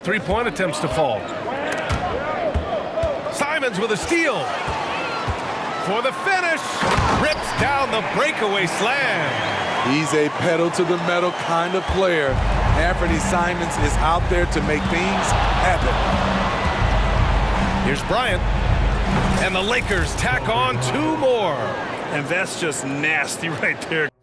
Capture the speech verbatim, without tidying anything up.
three-point attempts to fall. Simons with a steal. For the finish. Rips down the breakaway slam. He's a pedal-to-the-metal kind of player. Anthony Simons is out there to make things happen. Here's Bryant. And the Lakers tack on two more. And that's just nasty right there.